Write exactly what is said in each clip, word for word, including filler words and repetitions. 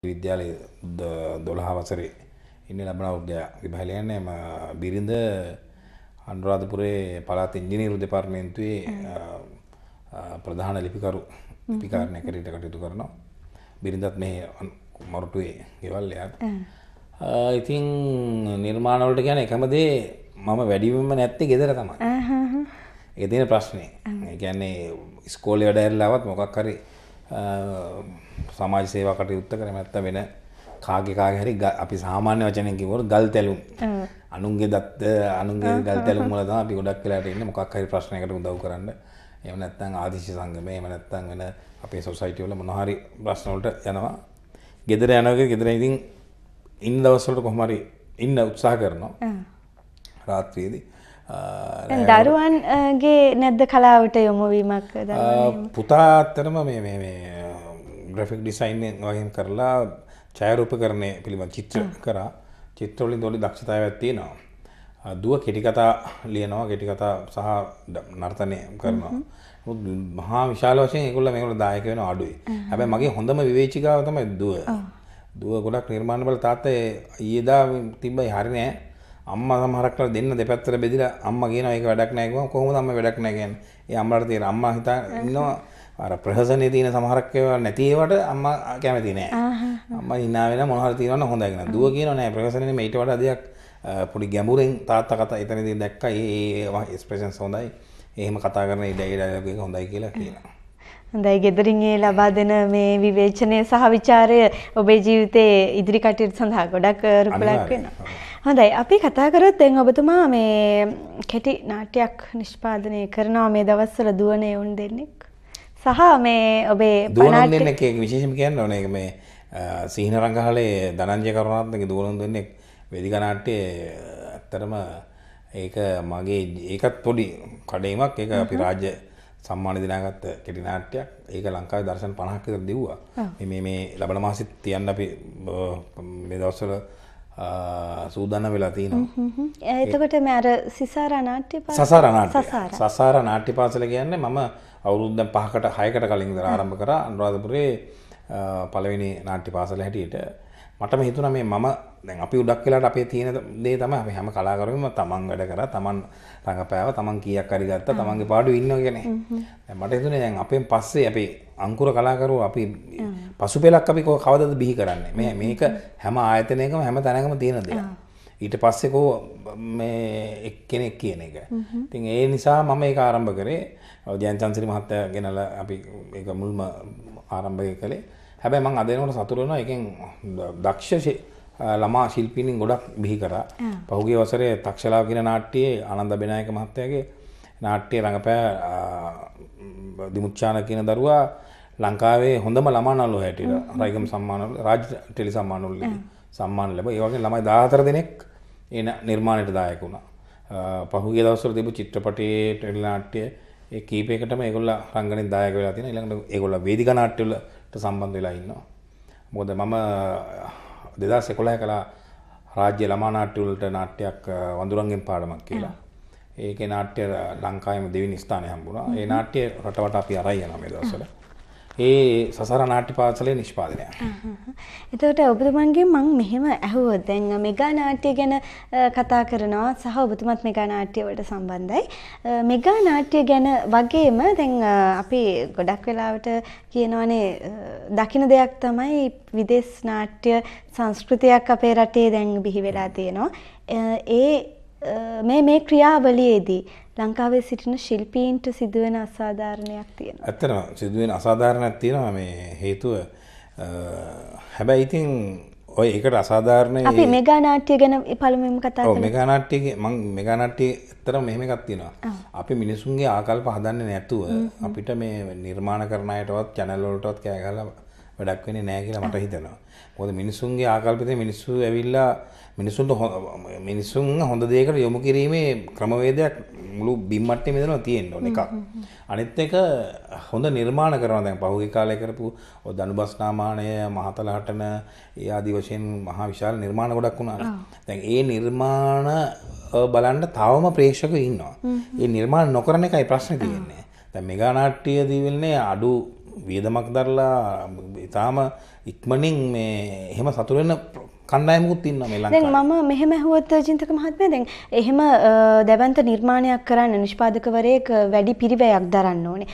විද්‍යාලයේ දොළහ වසරේ ඉන්නේ ලබන අවුරුද්ද විභාගය යන්නේ මම බිරිඳ අනුරාධපුරේ පළාත් ඉංජිනේරු දෙපාර්තමේන්තුවේ ප්‍රධාන ලිපිකරු ලිපිකාරණයකට කටයුතු කරනවා. බිරිඳත් මේ මොරටුවේ ගෙවල් එයාට. ඉතින් නිර්මාණ වලට කියන්නේ එකම දේ මම වැඩිවෙන්ම නැත්තේ ගෙදර තමයි. ඒ තියෙන ප්‍රශ්නේ. ඒ කියන්නේ ඉස්කෝලේ වැඩ ඇරලාවත් මොකක් හරි සමාජ සේවා කටයුත්ත කරේ නැත්නම් වෙන කාගේ කාගේ හරි අපි සාමාන්‍ය වචනෙන් කිව්වොත් ගල් තැලුම් අනුන්ගේ දත්ත අනුන්ගේ ගල් තැලුම් වල තමයි අපි ගොඩක් වෙලාට ඉන්නේ මොකක් හරි ප්‍රශ්නයකට උදව් කරන්න. එහෙම නැත්නම් ආදිශ සංගමේ එහෙම නැත්නම් වෙන අපේ සොසයිටි වල මොන හරි ප්‍රශ්න වලට යනවා. ගෙදර යනවා ගෙදර ඉතින් ඉන්න දවස් වලට කොහොම හරි ඉන්න උත්සාහ කරනවා. රාත්‍රියේදී දරුවන්ගේ නැද්ද කලාවට යොමු වීමක් පුතා අතරම මේ මේ මේ ග්‍රැෆික් ඩිසයින් වගේම කරලා ඡායාරූපකරණය පිළිබඳ චිත්‍ර කරා. චිත්‍ර වලින් දොඩි දක්ෂතාවයක් තියෙනවා. දුව කෙටි කතා ලියනවා, කෙටි කතා සහ නර්තනය කරනවා. මහා විශාල වශයෙන් ඒගොල්ලෝ මේගොල්ලෝ දායක වෙනවා අඩුයි. හැබැයි මගේ හොඳම විවේචිකාව තමයි දුව. දුව ගොඩක් නිර්මාණ බල තාත්තා ඊයේදා තිබ්බයි හරි නෑ. අම්මා සමහරක් වෙලාව දෙන්න දෙපැත්තට බෙදලා අම්මා කියනවා ඒක වැඩක් නෑ කිව්වම කොහොමද අම්මා වැඩක් නෑ කියන්නේ. ඒ අම්මලාට තියෙන අම්මා හිතා ඉන්නවා අර ප්‍රහසනේ තියෙන සමහරක් ඒවා නැති ඒවට අම්මා කැමති නෑ. අම්මා hina වෙන මොන හරි තියෙනවනම් හොඳයි කියන. දුව කියනවා නෑ ප්‍රහසනේ නෙමෙයි ඊට වඩා දෙයක් පොඩි ගැඹුරෙන් තාත්තා කතා එතනදී දැක්කා. ඒ ඒ එක්ස්ප්‍රෙෂන්ස් හොඳයි. එහෙම කතා කරන ඒ ඩයලොග් එක හොඳයි කියලා කියනවා. හොඳයි ගෙදරින් ඒ ලබා දෙන මේ විවේචනය සහ ਵਿਚාරය ඔබේ ජීවිතයේ ඉදිරි කටයුතු සඳහා ගොඩක් රුකුලක් වෙනවා. හොඳයි අපි කතා කරොත් දැන් ඔබතුමා මේ කෙටි නාට්‍යයක් නිෂ්පාදනය කරනවා මේ දවස්වල දුවන උන් දෙන්නෙක්. සහ මේ ඔබේ දුවන දෙන්නෙක් විශේෂම කියන්න ඕනේ මේ සීන රංගහලේ ධනංජය කරුණාරත්නගේ දුවන දෙන්නෙක් වේදිකා නාට්‍යයේ ඇත්තටම ඒක මගේ ඒකත් පොඩි කඩේමක්. ඒක අපි රාජ්‍ය සම්මාන දිනාගත්ත කෙටි නාට්‍යයක්. ඒක ලංකාවේ දර්ශන පනහක් විතර දෙව්වා. මේ මේ ලබන මාසෙත් තියන්න අපි මේ දවස්වල සූදානම් වෙලා තිනවා. එතකොට මේ අර සිසාරා නාට්‍ය පාසල සසාරා නාට්‍ය සසාරා නාට්‍ය පාසල කියන්නේ මම අවුරුද්දෙන් පහකට හයකට කලින් ඉඳලා ආරම්භ කරා අනුරාධපුරේ පළවෙනි නාට්‍ය පාසල හැටියට. මටම හිතුණා මේ මම දැන් අපි උඩක් වෙලාට අපේ තියෙන දේ තමයි අපි හැම කලාකරුවෙම තමන් වැඩ කරා තමන් රංගපෑව තමන් කීයක් හරි ගත්තා තමන්ගේ පාඩුවේ ඉන්නවා කියන්නේ. දැන් මට හිතුනේ දැන් අපෙන් පස්සේ අපි අංකුර කලාකරුවෝ අපි පසුපෙලක් අපි කවදාද බිහි කරන්නේ. මේ මේක හැම ආයතනයකම හැම තැනකම තියෙන දෙයක්. ඊට පස්සේ කෝ මේ එක්කෙනෙක් කියන එක. ඉතින් ඒ නිසා මම ඒක ආරම්භ කරේ. ජයන්ත චන්ද්‍රසිරි මහත්තයා ගෙනලා අපි ඒක මුල්ම ආරම්භය කළේ. හැබැයි මම අද වෙනකොට සතුටු වෙනවා. ඒකෙන් දක්ෂ ළමා ශිල්පීන් ගොඩක් බිහි කරා. පහුගිය වසරේ තක්ෂලාව කියන නාට්‍යයේ ආනන්ද බෙනායක මහත්තයාගේ නාට්‍ය රංගපෑ දිමුච්චාන කියන දරුවා ලංකාවේ හොඳම ළමා නළුවා හැටියට රයිගම් සම්මාන රාජ්‍ය ටෙලි සම්මාන වල සම්මාන ලැබුවා. ඒ වගේ ළමයි දාහතර දෙනෙක් එන නිර්මාණයට දායක වුණා. පහුගිය දවස්වල තිබු චිත්‍රපටයේ ටෙලි නාට්‍ය ඒ කීපයකටම ඒගොල්ලෝ රංගනෙන් දායක වෙලා තියෙනවා. ඊළඟට ඒගොල්ලෝ වේදිකා නාට්‍ය වලට සම්බන්ධ වෙලා ඉන්නවා. මොකද මම දෙදහස් එකොළහ කළා රාජ්‍ය ළමා නාට්‍ය වලට නාට්‍යයක් වඳුරන්ගෙන් පාඩමක් කියලා. ඒකේ නාට්‍ය ලංකාවේම දෙවෙනි ස්ථානය හම්බුණා. ඒ නාට්‍ය රටවට අපි අරයි යනවා මේ දවස්වල. ඒ සසාරා නාට්‍ය පාසලේ නිෂ්පාදනය. එතකොට ඔබතුමන්ගෙන් මම මෙහෙම ඇහුවොත් දැන් මෙගා නාට්‍ය ගැන කතා කරනවා සහ ඔබතුමත් මෙගා නාට්‍ය වලට සම්බන්ධයි. මෙගා නාට්‍ය ගැන වගේම දැන් අපි ගොඩක් වෙලාවට කියනවානේ දකින්න දෙයක් තමයි විදේශ නාට්‍ය සංස්කෘතියක් අපේ රටේ දැන් බිහි වෙලා තියෙනවා. ඒ මේ මේ ක්‍රියාවලියේදී ලංකාවේ සිටින ශිල්පීන්ට සිදුවෙන අසාධාරණයක් තියෙනවා. ඇත්තටම සිදුවෙන අසාධාරණයක් තියෙනවා. මේ හේතුව හැබැයි ඉතින් ඔය ඒකට අසාධාරණ අපි මෙගා නාට්‍ය ගැන පළමුවෙන්ම කතා කරමු. ඔව් මෙගා නාට්‍ය මම මෙගා නාට්‍ය ඇත්තටම මෙහෙම එකක් තියෙනවා. අපි මිනිසුන්ගේ ආකල්ප හදන්නේ නැතුව අපිට මේ නිර්මාණ කරන අයටවත් channel වලටවත් කෑ ගහලා වැඩක් වෙන්නේ නැහැ කියලා මට හිතෙනවා. මොකද මිනිසුන්ගේ ආකල්පිතේ මිනිස්සු ඇවිල්ලා මිනිසුන්ට මිනිසුන් හොඳ දෙයකට යොමු කිරීමේ ක්‍රමවේදයක් මුළු බිම් මට්ටමේ ඉඳලා තියෙන්න ඕන එකක්. අනිත් එක හොඳ නිර්මාණ කරනවා. දැන් පහුගිය කාලේ කරපු ඔය දනුබස්නාමානය මහතලහටන ඒ ආදි වශයෙන් මහා විශාල නිර්මාණ ගොඩක් වුණා. දැන් ඒ නිර්මාණ බලන්න තවම ප්‍රේක්ෂකයෝ ඉන්නවා. ඒ නිර්මාණ නොකරන එකයි ප්‍රශ්නේ තියෙන්නේ. දැන් මෙගා නාට්‍යයේදී වෙන්නේ අඩු වියදමක් දරලා ඉතාලම ඉක්මනින් මේ එහෙම සතුටු වෙන කණ්ඩායමකුත් ඉන්නවා මේ ලංකාවේ. දැන් මම මෙහෙම ඇහුවොත් චින්තක මහත්මයා දැන් එහෙම දැවැන්ත නිර්මාණයක් කරන්න නිෂ්පාදකවරයෙක් වැඩි පිරිවැයක් දරන්න ඕනේ.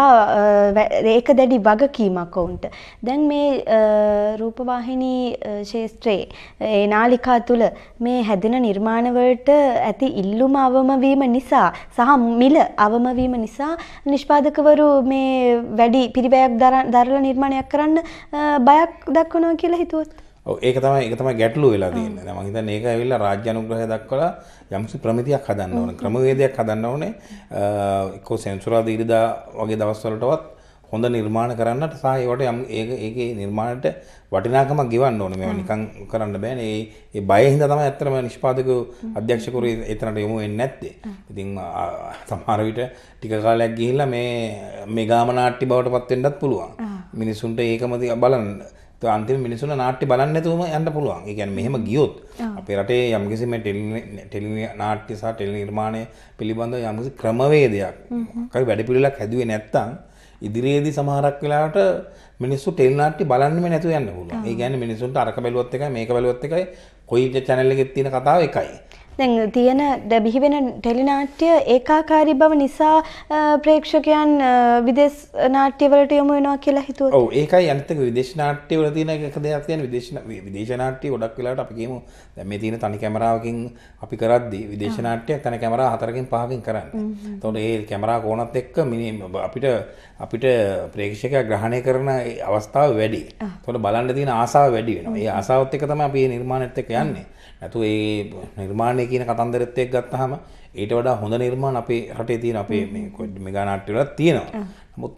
සහ ඒක දැඩි වගකීමක් වුන්ට. දැන් මේ රූපවාහිනී ශාස්ත්‍රයේ ඒ නාලිකා තුල මේ හැදෙන නිර්මාණ වලට ඇති ඉල්ලුම අවම වීම නිසා සහ මිල අවම වීම නිසා නිෂ්පාදකවරු මේ වැඩි පිරිවැයක් දරලා නිර්මාණයක් කරන්න බයක් දක්වනවා කියලා හිතුවොත් ඔව් ඒක තමයි ඒක තමයි ගැටලුව වෙලා තියෙන්නේ. දැන් මම හිතන්නේ ඒක ඇවිල්ලා රාජ්‍ය අනුග්‍රහය දක්වලා යම්කිසි ප්‍රමිතියක් හදන්න ඕනේ. ක්‍රමවේදයක් හදන්න ඕනේ. එක්කෝ සෙන්සුරාදා ඉරිදා වගේ දවස් වලටවත් හොඳ නිර්මාණ කරන්නට සහ ඒවට යම් ඒක ඒකේ නිර්මාණයට වටිනාකමක් ගෙවන්න ඕනේ. මේවා නිකන් කරන්න බෑනේ. ඒ ඒ බය හින්දා තමයි ඇත්තටම නිෂ්පාදක අධ්‍යක්ෂකවරු එතනට යොමු වෙන්නේ නැත්තේ. ඉතින් සමහර විට ටික කාලයක් ගිහිල්ලා මේ මෙගාම නාට්‍ය බවට පත් වෙන්නත් පුළුවන්. මිනිසුන්ට ඒකම බලන්න අන්තිම මිනිසුන් නාට්‍ය බලන්න නැතුවම යන්න පුළුවන්. ඒ කියන්නේ මෙහෙම ගියොත් අපේ රටේ යම්කිසි මේ ටෙලි නාට්‍ය සහ ටෙලි නිර්මාණය පිළිබඳව යම්කිසි ක්‍රමවේදයක් හරි වැඩපිළිවෙලක් හැදුවේ නැත්නම් ඉදිරියේදී සමහරක් වෙලාවට මිනිස්සු ටෙලි නාට්‍ය බලන්නෙම නැතුව යන්න පුළුවන්. ඒ කියන්නේ මිනිසුන්ට අරක බැලුවත් එකයි මේක බැලුවත් එකයි කොයි channel එකේ තියෙන කතාව එකයි. දැන් තියෙන බිහි වෙන ටෙලි නාට්‍ය ඒකාකාරී බව නිසා ප්‍රේක්ෂකයන් විදේශ නාට්‍ය වලට යොමු වෙනවා කියලා හිතුවොත් ඔව් ඒකයි අනිත් එක විදේශ නාට්‍ය වල තියෙන එක දෙයක් තියෙන විදේශ විදේශ නාට්‍ය ගොඩක් වෙලාවට අපි කියමු දැන් මේ තියෙන තනි කැමරාවකින් අපි කරද්දී විදේශ නාට්‍යයක් තනි කැමරා හතරකින් පහකින් කරන්නේ. එතකොට ඒ කැමරා කෝණත් එක්ක අපිට අපිට ප්‍රේක්ෂකයා ග්‍රහණය කරන අවස්ථාව වැඩි. එතකොට බලන්න තියෙන ආසාව වැඩි වෙනවා. ඒ ආසාවත් එක්ක තමයි අපි මේ නිර්මාණයත් එක්ක යන්නේ. නැතු ඒ නිර්මාණය කියන කතන්දරෙත් එක්ක ගත්තාම ඊට වඩා හොඳ නිර්මාණ අපේ රටේ තියෙන අපේ මේ මෙගා නාට්‍ය වලත් තියෙනවා. නමුත්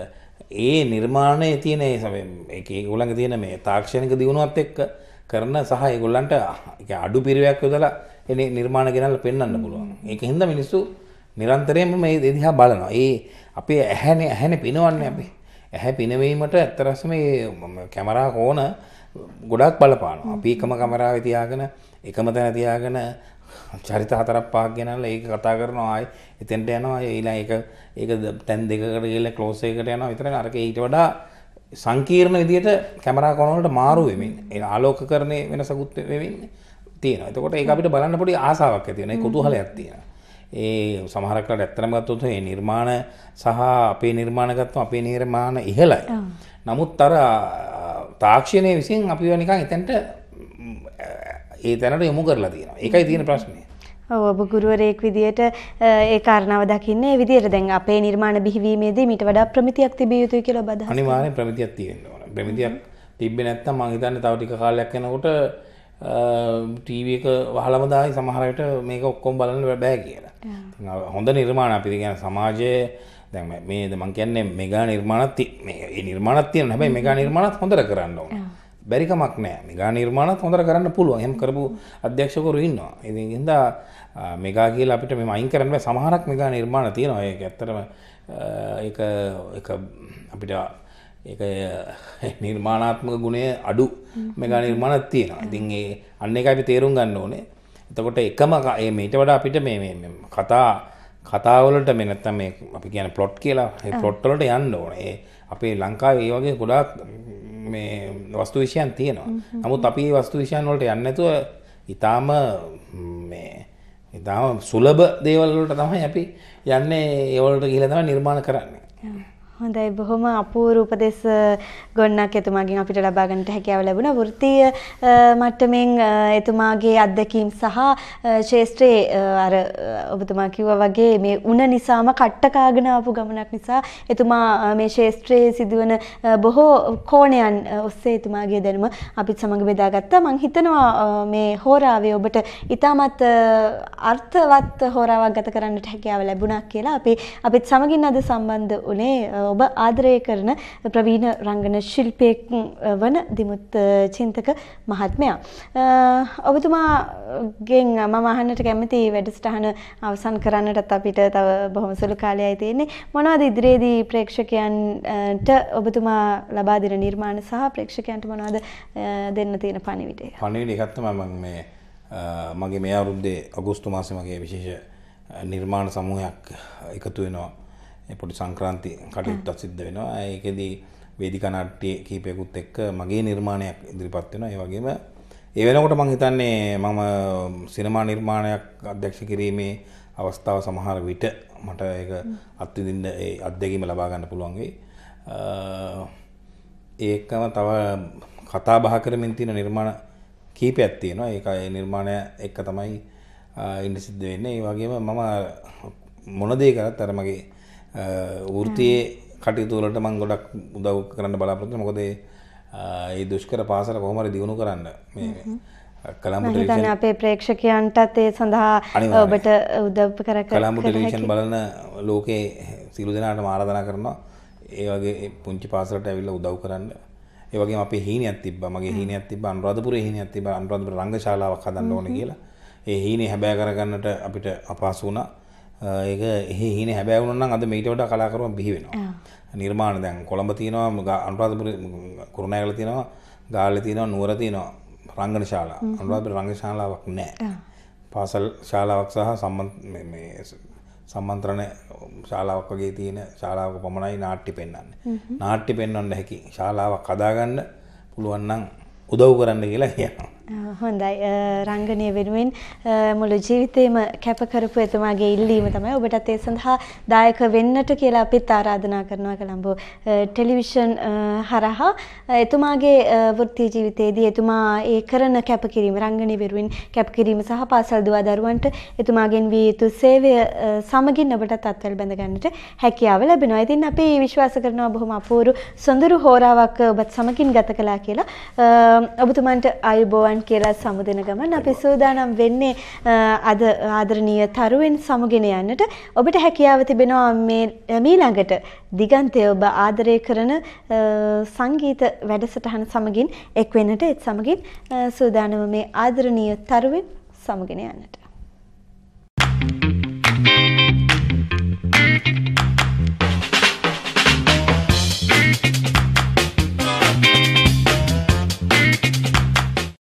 ඒ නිර්මාණයේ තියෙන ඒකේ ඒගොල්ලන්ගේ තියෙන මේ තාක්ෂණික දියුණුවත් එක්ක කරන සහ ඒගොල්ලන්ට අඩු පිරිවැයක් යොදලා එනේ නිර්මාණ ගෙනල්ලා පෙන්වන්න පුළුවන්. ඒකින්ද මිනිස්සු නිරන්තරයෙන්ම මේ දිහා බලනවා. ඒ අපේ ඇහැනේ ඇහැනේ පිනවන්නේ අපි. ඇහැ පිනවීමට ඇත්තරස්ම මේ කැමරා කෝණ ගොඩක් බලපානවා. අපි එකම කැමරාවේ තියාගෙන එකම තැන තියාගෙන චරිත හතරක් පහක් ගෙනල්ලා ඒක කතා කරනවා ආයි එතෙන්ට යනවා ඊළඟ ඒක ඒක තැන් දෙකකට ගිහලා ක්ලෝස් එකකට යනවා විතරනේ අරක ඊට වඩා සංකීර්ණ විදියට කැමරා කෝණ වලට මාරු වෙමින් ඒ ආලෝකකරණයේ වෙනසකුත් වෙමින් තියෙනවා. එතකොට ඒක අපිට බලන්න පොඩි ආසාවක් ඇති වෙනවා. ඒ කුතුහලයක් තියෙනවා. ඒ සමහරක් වෙලාවට ඇත්තටම ගත්තොත් මේ නිර්මාණ සහ අපේ නිර්මාණ ගත්තොත් අපේ නිර්මාණ ඉහළයි. නමුත් අර තාක්ෂණයේ විසින් අපිව නිකන් එතනට ඒ තැනට යොමු කරලා තියෙනවා. ඒකයි තියෙන ප්‍රශ්නේ. ඔව් ඔබ ගුරුවරයෙක් විදියට ඒ කාරණාව දකින්නේ ඒ විදියට දැන් අපේ නිර්මාණ බිහිවීමේදී මීට වඩා ප්‍රමිතියක් තිබිය යුතුයි කියලා ඔබ අදහස් කරනවා. අනිවාර්යෙන් ප්‍රමිතියක් තියෙන්න ඕන. ප්‍රමිතියක් තිබ්බේ නැත්නම් මම හිතන්නේ තව ටික කාලයක් යනකොට ටීවී එක වහලම දායි සමහර විට මේක ඔක්කොම බලන්න බෑ කියලා. හොඳ නිර්මාණ අපි කියන සමාජයේ දැන් මේ මම කියන්නේ මෙගා නිර්මාණත් මේ නිර්මාණත් තියෙනවා. හැබැයි මෙගා නිර්මාණත් හොඳට කරන්න ඕන. බැරි කමක් නැහැ. මෙගා නිර්මාණත් හොඳට කරන්න පුළුවන්. එහෙම කරපු අධ්‍යක්ෂකවරු ඉන්නවා. ඉතින් හින්දා මෙගා කියලා අපිට මේ අයින් කරන්න බෑ. සමහරක් මෙගා නිර්මාණ තියෙනවා. ඒක ඇත්තටම ඒක ඒක අපිට ඒක නිර්මාණාත්මක ගුණය අඩු මෙගා නිර්මාණත් තියෙනවා. ඉතින් ඒ අන්න ඒක අපි තේරුම් ගන්න ඕනේ. එතකොට එකම මේ ඊට වඩා අපිට මේ මේ කතා කතා වලට මේ නැත්තම් මේ අපි කියන්නේ ප්ලොට් කියලා ඒ ප්ලොට් වලට යන්න ඕනේ. ඒ අපේ ලංකාවේ ඒ වගේ ගොඩාක් මේ වස්තු විෂයන් තියෙනවා. නමුත් අපි මේ වස්තු විෂයන් වලට යන්නේ නැතුව ඊටාම මේ ඊටාම සුලභ දේවල් වලට තමයි අපි යන්නේ. ඒ වලට ගිහිල්ලා තමයි නිර්මාණ කරන්නේ. හොඳයි බොහොම අපූර්ව උපදෙස් ගොන්නක් එතුමාගෙන් අපිට ලබා ගන්නට හැකියාව ලැබුණා. වෘත්තීය මට්ටමින් එතුමාගේ අත්දැකීම් සහ ශාස්ත්‍රයේ අර ඔබතුමා කිව්වා වගේ මේ උණ නිසාම කට්ට කාගෙන ආපු ගමනක් නිසා එතුමා මේ ශාස්ත්‍රයේ සිදුවන බොහෝ කෝණයන් ඔස්සේ එතුමාගේ දැනුම අපිත් සමග බෙදාගත්තා. මම හිතනවා මේ හෝරාවේ ඔබට ඉතාමත් අර්ථවත් හෝරාවක් ගත කරන්නට හැකියාව ලැබුණා කියලා. අපි අපිත් සමගින් අද සම්බන්ධ වුණේ ඔබ ආදරය කරන ප්‍රවීණ රංගන ශිල්පියෙක් වන දිමුත් චින්තක මහත්මයා. ඔබතුමාගෙන් මම අහන්නට කැමති වැඩසටහන අවසන් කරන්නටත් අපිට තව බොහොම සුළු කාලයයි තියෙන්නේ. මොනවද ඉදිරියේදී ප්‍රේක්ෂකයන්ට ඔබතුමා ලබා දෙන නිර්මාණ සහ ප්‍රේක්ෂකයන්ට මොනවද දෙන්න තියෙන පණිවිඩය? පණිවිඩය එකක් තමයි මම මේ මගේ මේ අවුරුද්දේ අගෝස්තු මාසේ මගේ විශේෂ නිර්මාණ සමූහයක් එකතු වෙනවා. පොඩි සංක්‍රාන්ති කටයුත්තක් සිද්ධ වෙනවා. ඒකෙදී වේදිකා නාට්‍ය කීපයකුත් එක්ක මගේ නිර්මාණයක් ඉදිරිපත් වෙනවා. ඒ වගේම ඒ වෙනකොට මම හිතන්නේ මම සිනමා නිර්මාණයක් අධ්‍යක්ෂ කිරීමේ අවස්ථාව සමහර විට මට ඒක අත්විඳින්න ඒ අත්දැකීම ලබා ගන්න පුළුවන් වෙයි. ඒකම තව කතා බහ කරමින් තියෙන නිර්මාණ කීපයක් තියෙනවා. ඒක ඒ නිර්මාණය එක්ක තමයි ඉන්න සිද්ධ වෙන්නේ. ඒ වගේම මම මොන දේ කරත් අර මගේ වෘත්තියේ කටයුතු වලට මම ගොඩක් උදව් කරන්න බලාපොරොත්තු වෙනවා. මොකද ඒ දුෂ්කර පාසල කොහොම හරි දියුණු කරන්න මේ කලම්බු ටෙලිවිෂන් අපේ ප්‍රේක්ෂකයන්ටත් ඒ සඳහා ඔබට උදව් කර කර කලම්බු ටෙලිවිෂන් බලන ලෝකේ සියලු දෙනාටම ආරාධනා කරනවා ඒ වගේ පුංචි පාසලට ඇවිල්ලා උදව් කරන්න. ඒ වගේම අපේ හීනයක් තිබ්බා. මගේ හීනයක් තිබ්බා අනුරාධපුරේ හීනයක් තිබ්බා. අනුරාධපුර රංගශාලාවක් හදන්න ඕනේ කියලා. ඒ හීනේ හැබෑ කරගන්නට අපිට අපහසු වුණා. ඒක එහි හීනේ හැබෑ වුණා නම් අද මේට වඩා කලාකරුවන් බිහි වෙනවා. නිර්මාණ දැන් කොළඹ තියෙනවා, අනුරාධපුර කුරුණෑගල තියෙනවා, ගාල්ලේ තියෙනවා, නුවර තියෙනවා රංගන ශාලා. අනුරාධපුර රංගන ශාලාවක් නැහැ. පාසල් ශාලාවක් සහ මේ සම්මන්ත්‍රණ ශාලාවක් වගේ තියෙන ශාලාවක පමණයි නාට්‍ය පෙන්වන්නේ. නාට්‍ය පෙන්වන්න හැකි ශාලාවක් හදාගන්න පුළුවන් නම් උදව් කරන්න කියලා කියනවා. හොඳයි. රංගනය වෙනුවෙන් මුළු ජීවිතේම කැප කරපු එතුමාගේ ඉල්ලීම තමයි ඔබටත් ඒ සඳහා දායක වෙන්නට කියලා අපිත් ආරාධනා කරනවා කලම්බෝ ටෙලිවිෂන් හරහා. එතුමාගේ වෘත්ති ජීවිතයේදී එතුමා ඒ කරන කැපකිරීම රංගනය වෙනුවෙන් කැපකිරීම සහ පාසල් දුවා දරුවන්ට එතුමාගෙන් විය යුතු සේවය සමගින් ඔබටත් අත්වල බැඳ ගන්නට හැකියාව ලැබෙනවා. ඉතින් අපි විශ්වාස කරනවා බොහොම අපූර්ව සොඳුරු හෝරාවක් ඔබත් සමගින් ගත කළා කියලා. ඔබතුමන්ට ආයුබෝවන් කියලා සමුදෙන ගමන් අපි සූදානම් වෙන්නේ අද ආදරණීය තරුවෙන් සමුගෙන යන්නට. ඔබට හැකියාව තිබෙනවා මේ මීළඟට දිගන්තය ඔබ ආදරය කරන සංගීත වැඩසටහන සමගින් එක් වෙන්නට. ඒත් සමගින් සූදානම මේ ආදරණීය තරුවෙන් සමුගෙන යන්නට.